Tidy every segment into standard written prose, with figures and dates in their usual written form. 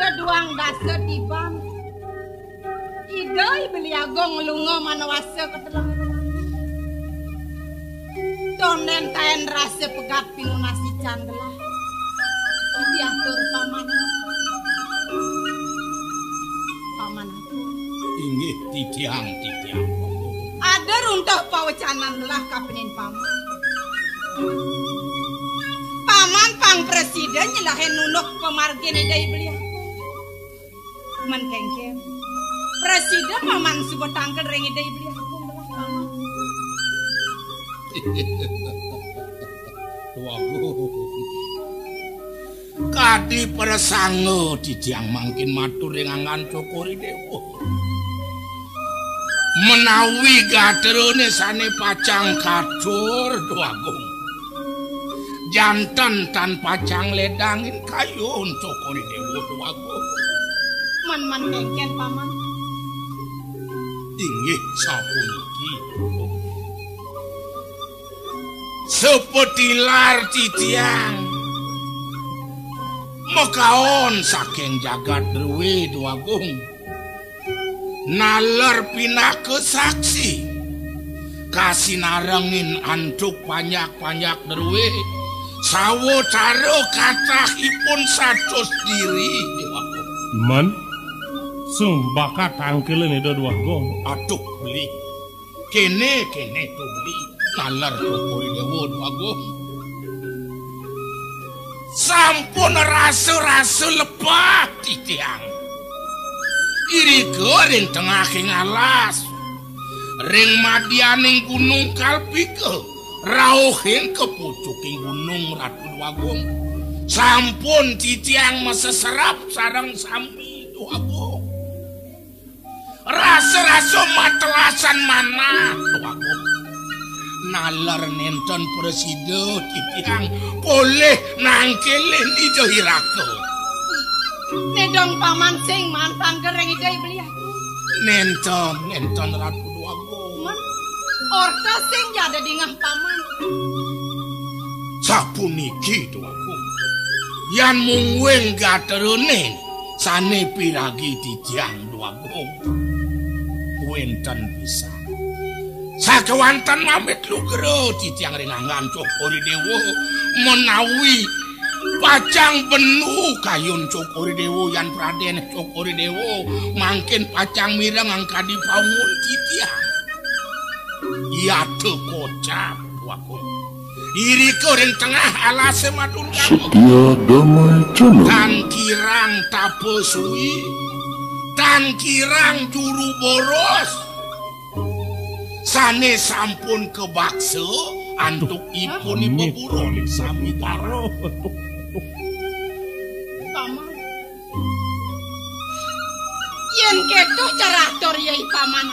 Deduang dasa tiban. Idai beliagong lunga manawasa ketelang. Tonen taen rasa pegat pinunasi candelah. Diatur paman. Paman aku. Inggih titiang. Ada runtah pawacanan lah kapinin paman. Paman pang presiden nyelahin nunuk pemargin idai beliau. Man kengkem. Presiden paman subuh tangkel ring idai beliau. Kadi persango titiang mangkin matur ing angan Cokori Dewa. Menawi gaterone sane pacang kadur Duagung. Jantan tan pacang ledangin kayun Cokori Dewa Duagung. Man kengken paman. Inggih sapuniki. Sepetilar titiang. Mekaon saking jagat Dewi Duagung. Naler pinake saksi. Kasinarengin antuk panyak-panyak Dewi. Sawo caro kathahipun satus diri Duagung. Man, sumbakat tangkelen itu Duagung. Aduh beli. Kene tuh beli. Naler Cokori Dewa Duagung. Sampun rasu-rasu lebah titiang. Irike ring tengahing alas. Ring madyaning gunung Kalpike. Rauhing kepucuking gunung Ratu Duagung. Sampun titiang meseserap sareng sami Duagung. Rasu-rasu matelasan mana Duagung. Nalar nenten presiden titiang boleh nangkelin ijo hirake. Nedong paman sing mantan kereng idai beliau. Nenten Ratu Duagung. Man, orta sing jada dingah paman. Sapuniki Duagung. Yan mungweng gaterune sane piragi titiang Duagung. Wenten bisa. Sakewanten mamit lugero titiang ringangan Cokori Dewa menawi pacang benu kayun Cokori Dewa yan Praden Cokori Dewa mangkin pacang mireng angkadi paungul titiang. Iya teu kocap Duagung. Irike ring tengah alase madun Setia damai channel. Tan kirang tape suwi. Tan kirang juru boros. Sane sampun kebakse antuk ipun beburon sami karo. Paman. Yen keto carator yai paman.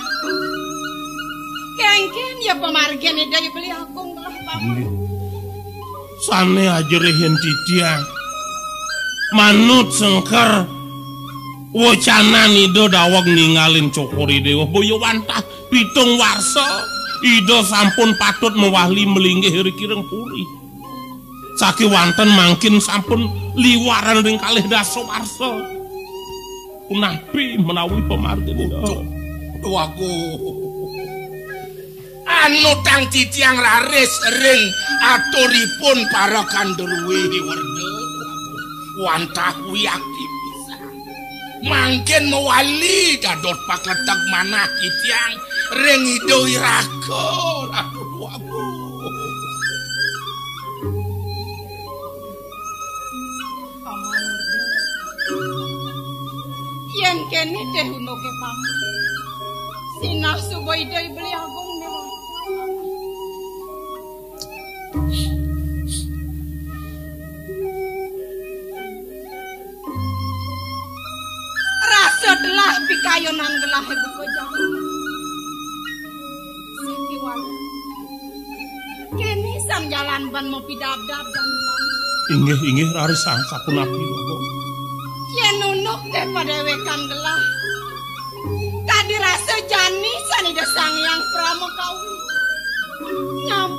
Kengken ya pemargen dari beli akong belah paman. Sane ajerehin titiang. Manut sengker. Wacanan ido dawag ningalin Cokori Dewa boyo wantah pitung warsa. Ido sampun patut mewahli melinggih rikireng puri. Saki wanten mangkin sampun liwaran ring kalih dasa warsa. Punapi menawi pemargin ido. Duagung. Anu tang titiang laris ring aturipun para kandurwi werda. Wantah wiaki. Mangkin mewali dadot paketeg manah titiang ring ido iraka Ratu Duagung. Paman yen kene teh unoke paman. Sinah suboy dai beli agung mewah. Setelah pikayonan gelah buka jalan. Setiwan. Kini sang jalan ban mau pidadab dan Inggih rarisan sapunapi Duagung. Yen nunuk teh padewekan gelah. Kadi rasa jani sanida sang yang pramukawi. Nyam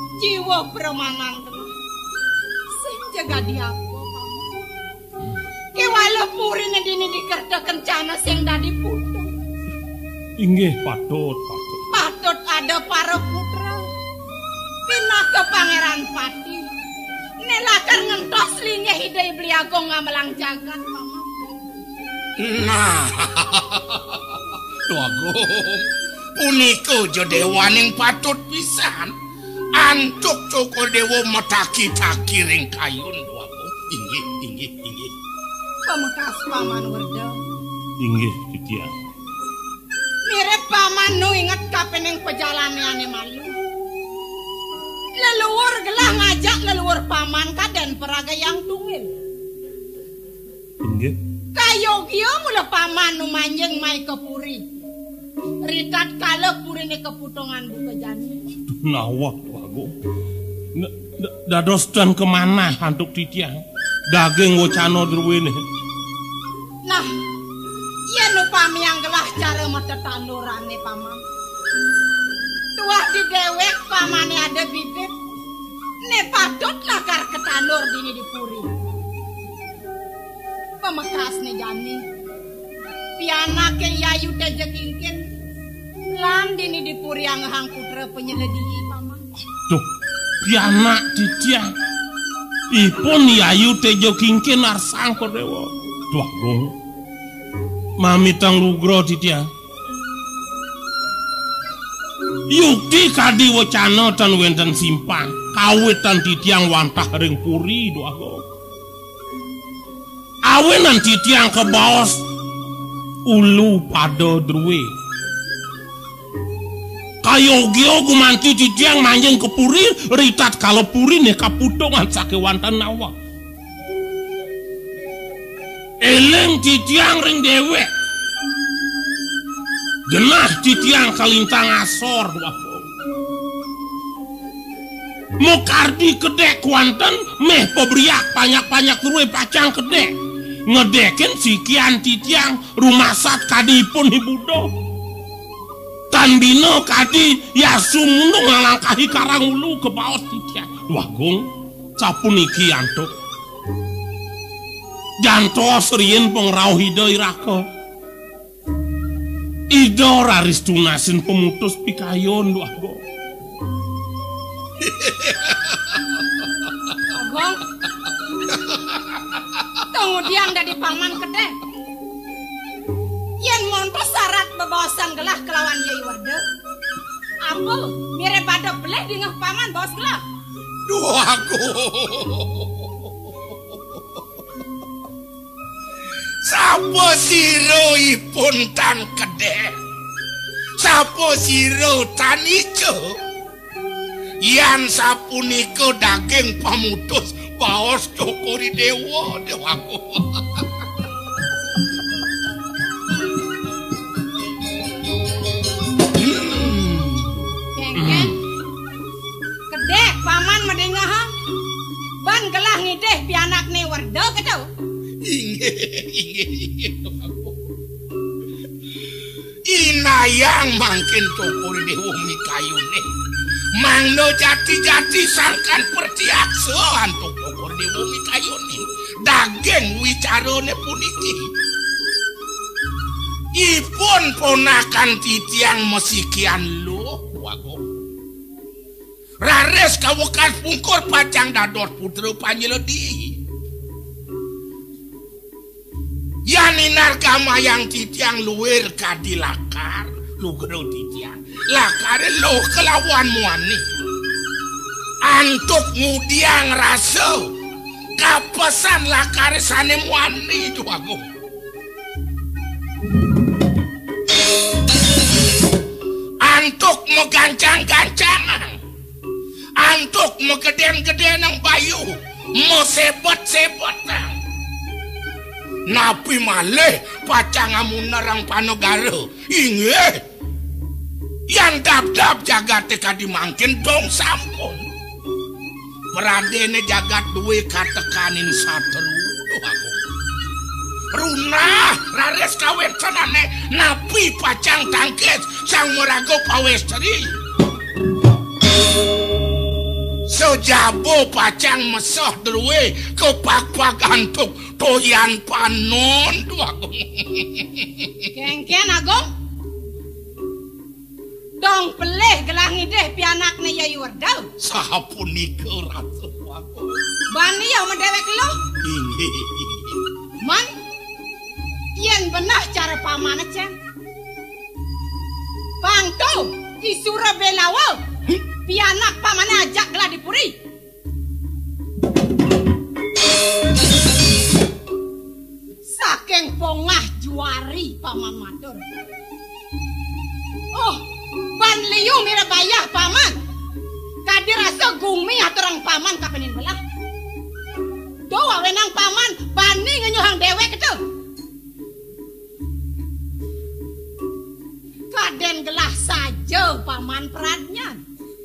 jiwa permanan gelah. Sing jaga diapo paman. Kewala purine dini dikerja kencana sing dadi putu. Inggih patut. Patut ada para putra. Pinah ke Pangeran Pati. Nelakar ngentos linya hidai beliago ngamelang jagat, Mama. Nah, Tuagung, punika jodewaning patut pisan. Antuk cokol dewa metaki-taki ring kayun, Tuagung. Inggih. Pemekas Paman Werda. Inggih Titiang. Mirip Paman nu inget kapening pejalanane malu. Leluhur gelah ngajak leluhur Paman kaden peraga yang tungil. Inggih. Kayogyo mula Paman nu manjeng mai ke puri. Ritat kala purine keputongan buka jani. Nawak Tuagung. Dados dan kemana hantuk Titiang? Daging wocano druwene. Nah, iya nu pamiang gelah cara mata tandurane Paman. Tuah di dewek Pamane ada bibit. Ne patut lakar ketandur dini di puri. Pemekas ne jani. Piana ke yayu tejekingkin. Lan dini di puri yang hang putra penyeledihi Paman. Tuh, piana Titiang. Ipun yayu tejo kingkin arsang kodewa. Tuagung. Mami tang lugro Titiang. Yukti kadi wacana tan wenten simpang. Kawitan Titiang wantah ring puri Tuagung. Awenan Titiang ke baos ulu pada druwe. Kayogyo gumanti Titiang manjeng ke puri, ritat kalau puri nih kaputongan sakewantan nawa. Eleng Titiang ring dewe. Genah Titiang kalintang asor Tuagung. Mokardi kedek kuanten meh pebriak banyak-banyak druwe pacang kedek. Ngedekin sikian Titiang rumasat kadipun hibudo. Tandino kadi yasumundo ngalangkahi karangulu ke baos Titiang. Tuagung, capun iki antuk. Jantos rien pengrauh hido irako. Ido raris tunasin pemutus pikayon Tuagung. Agong. Kemudian dari Paman kedek. Yen montos syarat bebawasan gelah kelawan Yai Werda. Apa? Mirip pada beleh di ngeh Paman bawas gelah. Tuagung. Sapa sira ipun tan kedek? Sapa sira tan ijo? Yan sapunika daging pamutus baos cokori dewa Tuagung. Kengken. Kedek Paman medengah. Ban gelah ngideh pianak ne Werda ketau. Inggih. Inayang mangkin cokori dewa mikayune. Mangno jati-jati sangkan pertiakso antuk cokori dewa mikayune. Daging wicarone puniki. Ipun ponakan Titiang mesikian lo Tuagung. Rares kawekas pungkur pacang dador putra panyeledi. Yaninar kamayang Titiang luwer kadilakar lugro Titiang. Lakare lo kelawan muani. Antuk ngudiang raso. Kapesan lakare sane muani Tuagung. Antuk mau gancang-gancangan. Antuk mau geden-geden ng bayu. Mau sebot-sebotan. Napi malih pacangamu nerang panogaro. Inggih. Yang dap-dap jagate kadi mangkin dong sampun. Pradene jagat duwe katekanin satru Tuagung. Runa rares kawin sanane napi pacang tangkis sang morago pawestri. Iso jabo pacang mesoh druwe kepak-pak antuk toyan panon Agung. Kengken Agung. Dong peleh gelah ngideh pianakne Yai Werdau. Sapunika Ratu Agung. Bani ya mendewek lo. Man, yen benah cara pamane cen. Pangto isura belawo. Pianak pamane ajak gelah dipuri. Saking pongah juari paman matur. Oh, ban liu mira bayah paman. Kadi rasa gumi aturang paman kapenin belah. Doa wenang paman bani ngenyuhang dewek itu. Kaden gelah saja paman peradnya.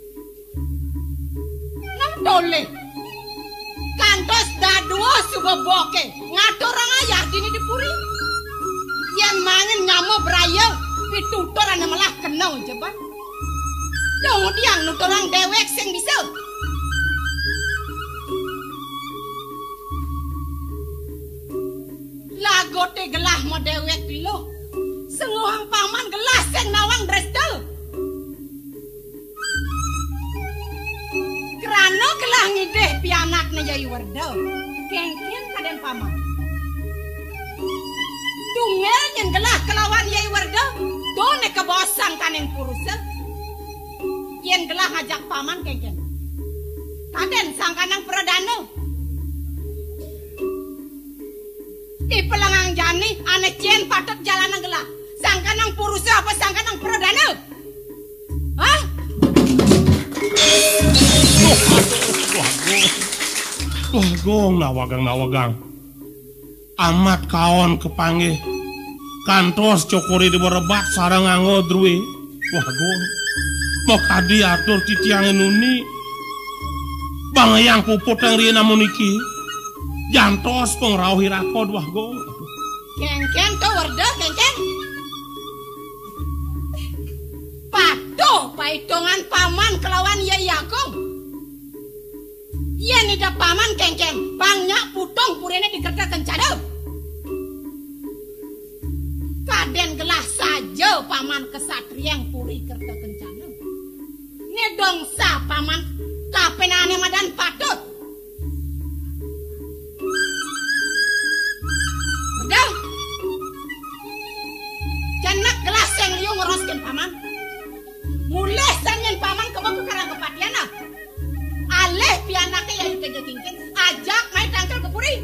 Nang dole. Kantos dadua subeboke ngatur orang ayah dini dipuri. Yang mangen nyamo berayau pitutoran malah kenal jeban. Kemudian nutorang dewek sing bisa. Lagote gelah mo dewek lo. Senguhang paman gelah sing nawang dresdel. Kerana gelah ngideh pianaknya Yai Werdau. Kengken kaden paman. Tungel yang gelah kelawan Yai Werdau. Done kebosang kaneng purusa. Yen gelah ngajak paman kengken. Kaden sangkanang perdana. Di pelangang jani ane cien patut jalanan gelah. Sangkanang purusa apa sangkanang perdana? Hah? Wah gong nawagang. Amat kawan kepanggih. Kantos cokori di berebat sarang ngodrui. Wah gong. Mau kadi atur titiangin uni. Bang yang puput yang riana muniki. Jantos pengrauhi rakod wah gong. Kengken to Werdau kengken. Patuh paitongan paman kelawan Yai Agung. Yen ida paman kengken bangnya putong purene dikerta kencana. Kaden gelah saja paman kesatriang puri kerta kencana. Ngedong sa paman kapenane madan patut. Udah. Janak gelas yang liu ngoroskin paman. Mulai sanyen paman kebang kekarang kepatiana. Aleh pianake yang dikejetingkin. Ajak main tangkal ke puri.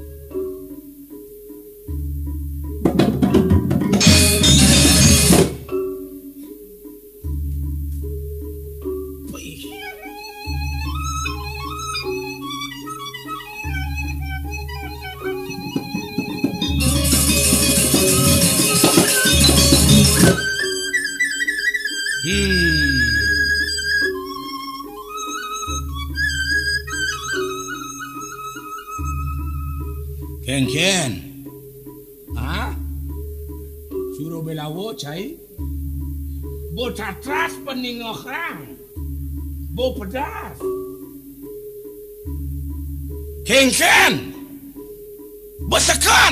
Kengken. Hah? Suruh belawo cai. Bo tatras peningokang. Bo pedas. Kengken. Besekan.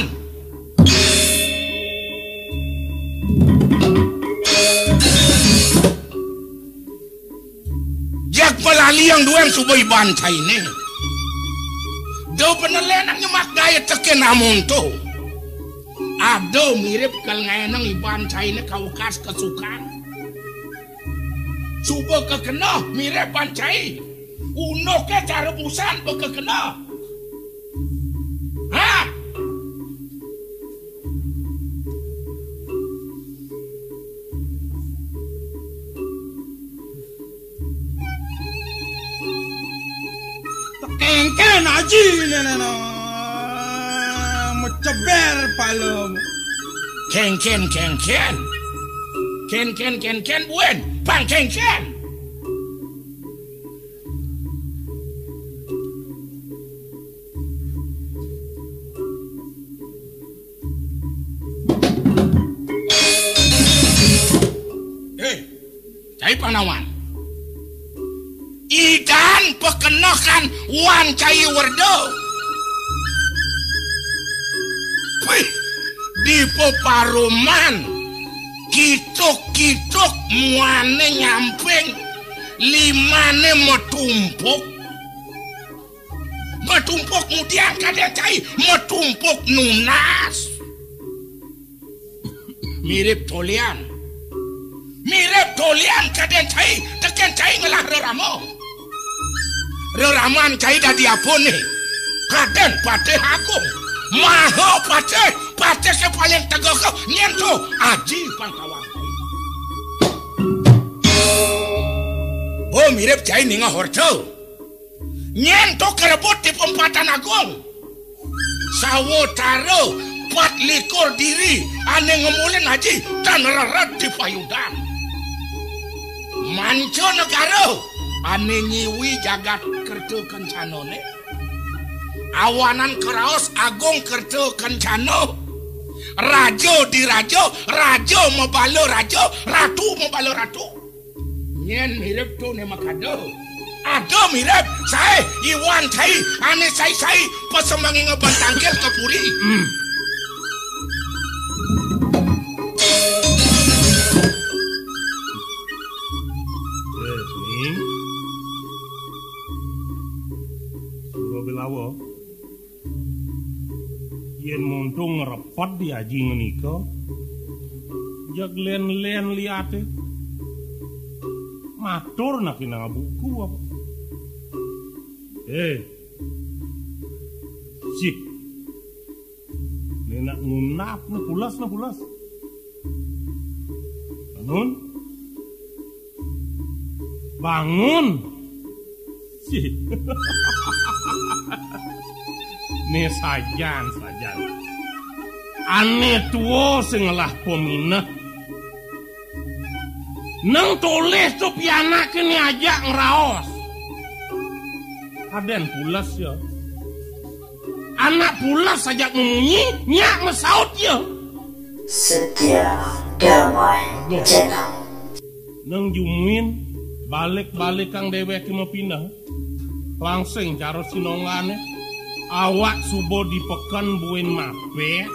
Jak melali yang dua yang subay bancai ni. Do penelenang nyemak gaya teken namun tu. Ado mirip kal ngayenang ibancai ni kaukas kesukaan. Suba kekena mirip bancai. Uno ke cara busan bekekena. Hah? Kengken aji nena menceber palem. Kengken buen bang kengken. Cai Panawan. idan pekenokan wancai werdo. Wih, di peparuman kituk-kituk muane nyamping limane metumpuk kemudian kadang cai metumpuk nunas mirip tolian kadang cai tekan cai ngelah reraman cai dadi apone kadang pateh agung maho pateh ke paling tegak nyentu aji pangkawan oh mirip cai ninga horto nyentu kerebut di pempatan agung sawotaro 24 diri ane ngemulin haji dan rerat di payudan manco negara ane nyiwi jagat kerja kencanone awanan keraos agung kerja kencano rajo di rajo mebalo rajo ratu mebalo ratu nyen mirip tuh ne makado ado mirip saya iwan cai ane saya pesemangi ngebantangkel ke puri Bilawo yen montung ngerepot di aji ngenika jag len liate matur nak kina buku apa sih nenak ngunap na pulas bangun sih nih sajan ane tuo sengelah pomina nang tulis tu piana kini aja ngeraos aden pulas ya anak pulas saja ngunyi nyak mesaut ya setia damai channel nang jumuin balik kang dewek mau pindah langsung cara sinongane awak subo dipekan buin mape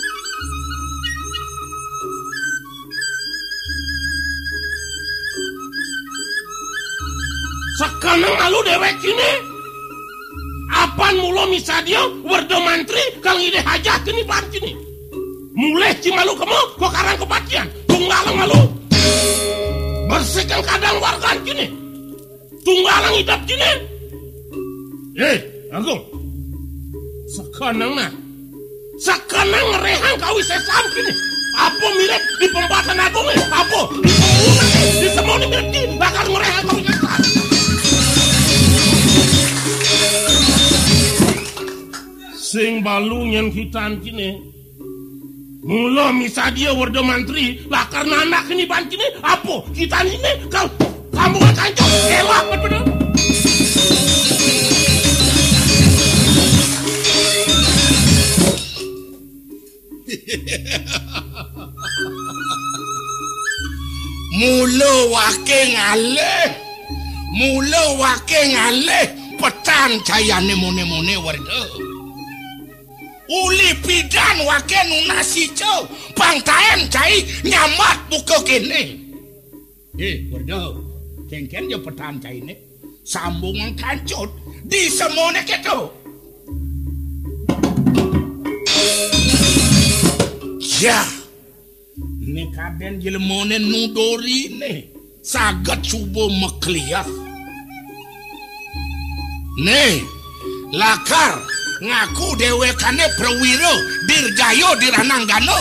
sekarang lalu dewek ini apaan mulo misadio wardo mantri kang ide hajat ini parti ini mulai cimalu kamu kok karang kepatian tunggalang malu bersihkan kadang wargan kini tunggalang hidup kini agung sekarang ngerehang kau sesam kini apa mirip di pembatan agung ini apa di semua ini mirip di bakal ngerehang kau sesam sing balu nyen hitan kini mula misadia warda mantri lah karena anak ini ban kini apa hitan ini kamu akan cok elak betul mula wake ngaleh petan cayane mone warda uli pidan wake nunasi cow pangtaen cai nyamat buka kene warda kengken jo petan cai ne sambungan kancut di semone keto ya ne kaden jelmone nudori ne sagat subo meklias ne lakar ngaku dewekane Prawiro Dirgayo Dirananggano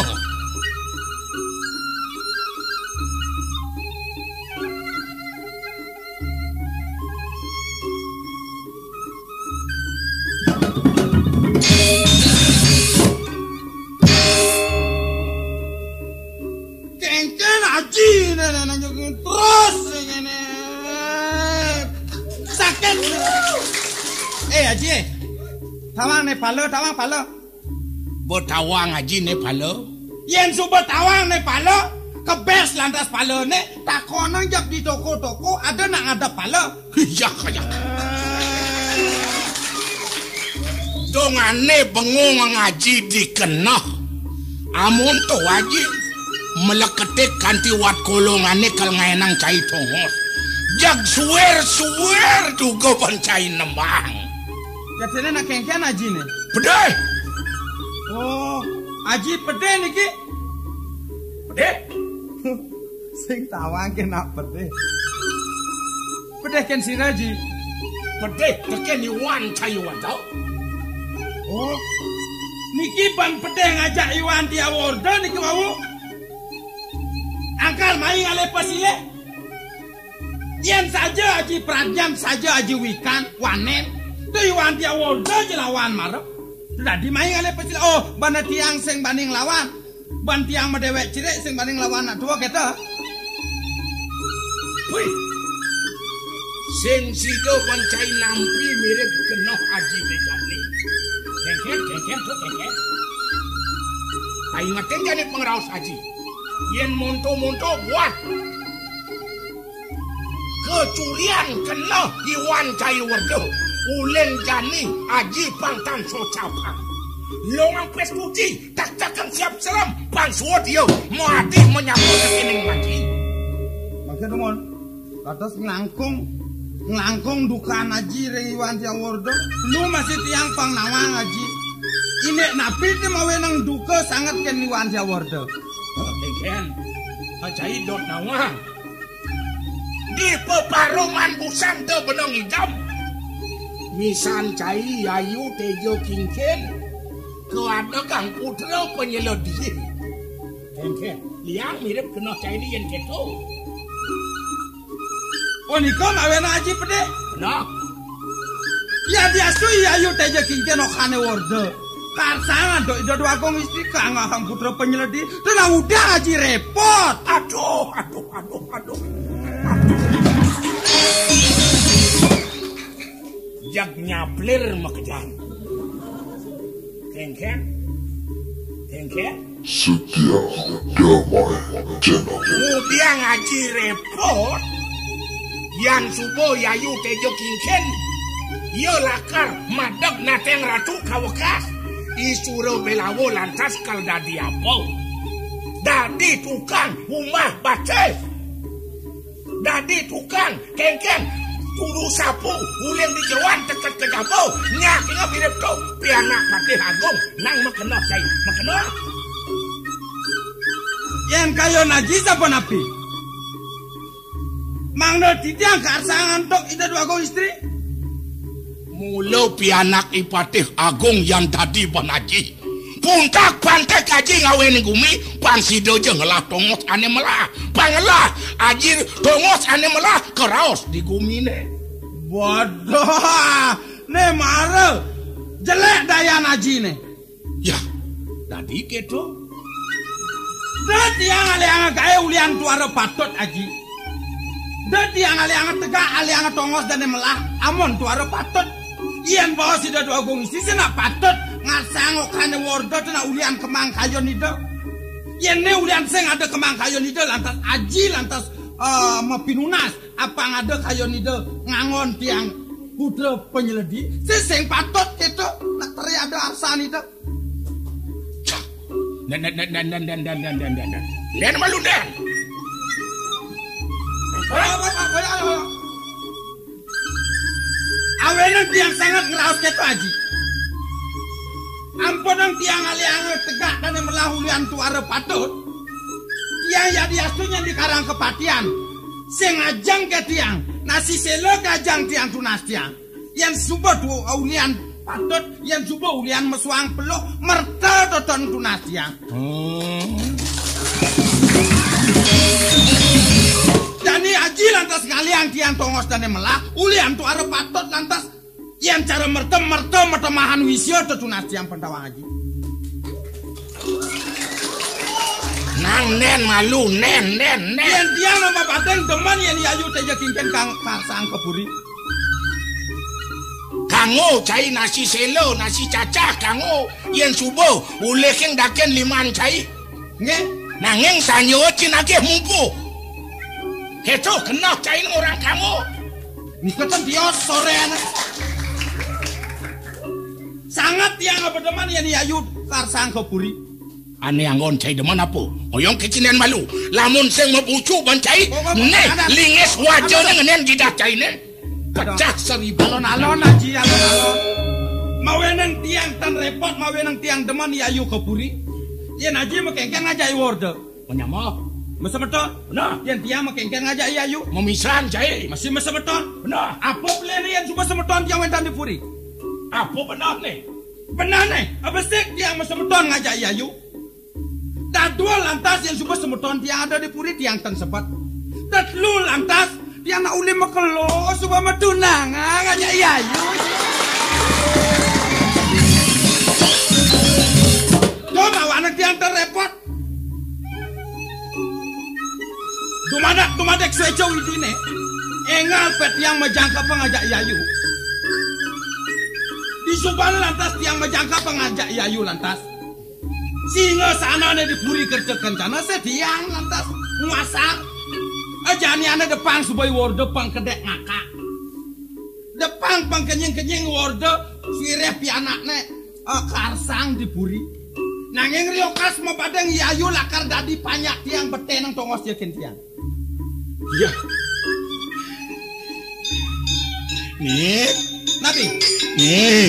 kengken aji terus ngene sakit aji tawang ne palo bo tawang aji ne palo yen suba tawang ne palo kebes lantas palene takonan jak di toko-toko ada nak ada pala. Iya kaya. Dongane bengung ngaji dikenah. Amun to aji meleketik kanti wat kolongane kal ngaenang cai tongos. Jak suwer dugo pancai nembang. Jatene nak kengken aji ne. Pedai. Oh, aji pede niki. Pede. Sing tawang nak pede. Pede ken siraji. Pede teken Iwan cai wadau. Oh, niki ban pede ngajak Iwan dia wordo niki mau. Angkal main ale pasile. Yen saja aji pradjam saja aji wikan wanen. Tu Iwan dia wordo je lawan marep. Sudah dimain ale pasile. Oh, bana tiang sing banding lawan. Ban tiang medewek cirek sing banding lawan nak tua kita. Wih. Sing sido pancai nampi mirip kenoh aji bejani. Kengken tuh kengken. Ingetin jadi pengeraus haji. Yen monto buat. Kecurian kena Iwan cai werdo. Ulen jani aji pangtan socapang. Longang pes putih tak siap selam. Pang suot yo. Mati menyambut kekening haji. Maksud mon. Atas ngelangkung dukaan haji re Iwan tiang wordo. Lu masih tiang pang nawang haji. Ini napi dia mau nang duka sangat ken Iwan tiang wordo. Ken. Hajai dot nawang. Di peparuman busang te benong hijam. Misan cai ayu tejo kingken. Keada kang putra penyelodi. Ken. Liang mirip kena cai di yen keto. Oh niko mawen aji pede. Nah. Ya dia sui ayu tejo kingken okane wordo. Karsangan do dua kong istri kang akang putra penyeledi. Tenang udah aji repot. Aduh. Jak nyaplir makejan. Kengken. Setia damai channel. Udah ngaji repot. Yang subuh yayu tejo kingken. Yo lakar madak nateng ratu kawakas. Isuro belawo lantas kal dadi apa? Dadi tukang rumah bace. Dadi tukang kengken. Turu sapu ulen di jeruan dekat ke jabo. Nyaknya mirip to pianak patih agung nang makena cai makena. Yang kayo najis apa napi? Mangno titiang karsangan tok ida dua kong istri. Mula pianak ipatih agung yang tadi banaji. Puntak pantai kaji ngawen gumi. Pansido je ngelah tongos ane melah. Pangelah ajir tongos ane melah. Keraos di gumi ne. Bodoh. Ne mare. Jelek daya naji ne. Ya. Tadi gitu. Dati yang ale-anga kaya ulian tuara patut aji. Dati yang ale-anga tegak ale-anga tongos dan melah. Amon tuara patut. Iyan bawa si dadu agung isi nak patut ngasangok kane wordo tu nak ulian kemang kayon itu. Iyan ne ulian seng ada kemang kayon itu lantas aji lantas mapinunas apa ngada kayon itu ngangon tiang putra penyeledi. Si seng patut itu nak teri ada arsan itu. Dan malu dan. Awenan tiang sangat ngeraus keto aji. Amponang tiang ali-ali tegak dan melahulian tuara patut. Tiang ya diasunya di karang kepatian. Sengajang ke tiang. Nasi selo kajang tiang tunas tiang. Yang subuh tu ulian patut. Yang subuh ulian mesuang peluk. Merta toton tunas tiang. Dani aji lantas ngaliang tiang tongos dan melah. Ulian tu arep patut lantas. Yang cara mertem metemahan wisyo tunas tiang pentawang aji. Nang nen malu nen. Yang tiang nama pateng teman yang diayu teja kingken kang karsang keburi. Kango cai nasi selo nasi cacah kango. Yang subuh ulekeng daken liman cai. Nge? Nanging sanyo cinage mumpu. Itu kena cain orang kamu. Ikutan dia sore anak. Sangat yang berdeman yang Yayu karsang kepuri. Ane anggon cai deman apa? Oyong kecinian malu. Lamun sing mebucu bancai. Nih linges wajahnya ngenen jidah cai ne. Pecah 1000. Alon-alon aji alon-alon. Mawenang tiang tan repot mawenang tiang deman Yayu kepuri. Yen aji makengkeng ngajai worde. Menyama. Masa betul? Benar. Yang tiang makengkeng ngajak Yayu. Memisan cai. Masih masa betul? Benar. Apa pelene yang cuma semeton tiang wentan di puri? Apa benar nih? Benar nih. Apa sih tiang masa betul ngajak Yayu? Dan dua lantas yang cuma semeton tiang ada di puri tiang tan sepat. Dan lu lantas tiang nak ulim makelo supaya medunang ngajak Yayu. Coba anak tiang terrepot. Tumadek sejo ini engal pet yang menjangka pengajak Yayu. Di Subang lantas yang menjangka pengajak Yayu lantas. Singa sana ne dipuri kerja kencana setiang lantas nguasak. Ajani ane depan supaya worde pang kedek ngakak. Depan pang kenying worde sireh pianak ne karsang dipuri. Nanging riokas mapadeng Yayu lakar dadi panyak tiang betenang tongos yakin tiang. Iya. Nih. Nabi. Nih.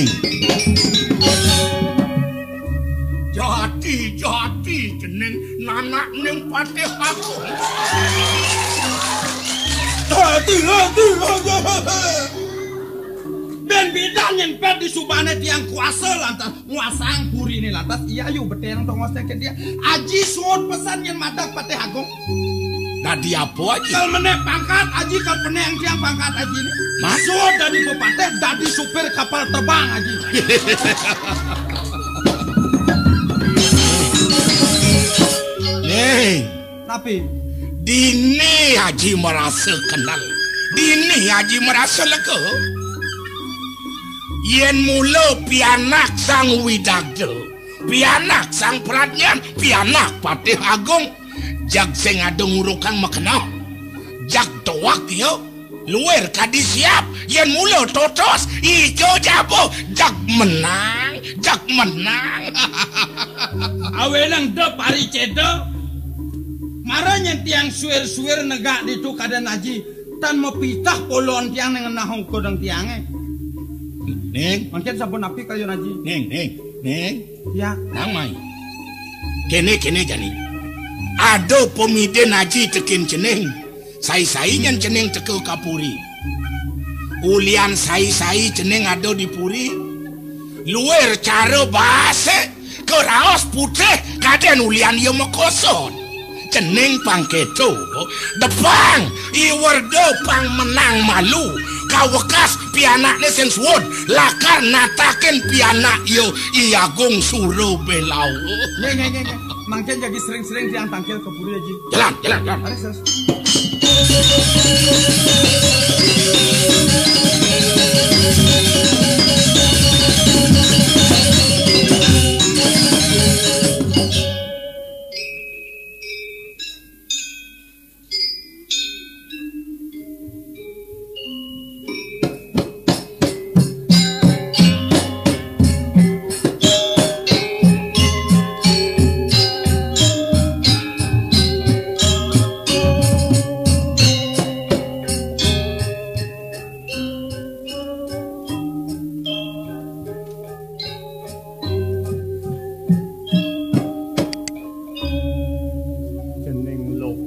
Jati jeneng nanak ning patih aku. Hati. Ben bidan yang pet di subane tiang kuasa lantas nguasang puri ini lantas Yayu betenang tongos yakin dia. Aji suot pesan yang madak patih agung. Dadi apa aja? Kal menek pangkat aji kal peneng tiang pangkat aji ini. Masuk dari bupati dadi supir kapal terbang aji. Nih, Tapi dini Haji merasa kenal. Dini Haji merasa lega. Yen mula pianak sang Widagdo, pianak sang Pradnyan, pianak Patih Agung. Jak sing ada ngurukan makna. Jak doak yo. Luar kadi siap. Yen mula totos. Ijo jabo. Jak menang. awenang de pari cedo. Maranya tiang suir negak di tu kadan aji. Tan mepitah polon tiang dengan nahong kodang tiangnya. Neng. Mungkin sabun api kayu aji. Neng. Ya. Namai. Kene jani. Ado pemide naji tekin ceneng. Sai nyan ceneng tekel kapuri. Ulian sai ceneng ado di puri. Luar cara bahasa ke raos putih kaden ulian yo mekoson. Ceneng pangketo. Depang iwardo pang menang malu. Kawekas pianakne sing suwun lakar nataken pianak yo Iagung Suro Belau. Nge. Mungkin jadi sering-sering tiang tangkil ke puri aji. Jalan. Mari sus.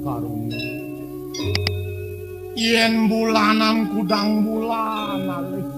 Yen bulanan kudang bulan alih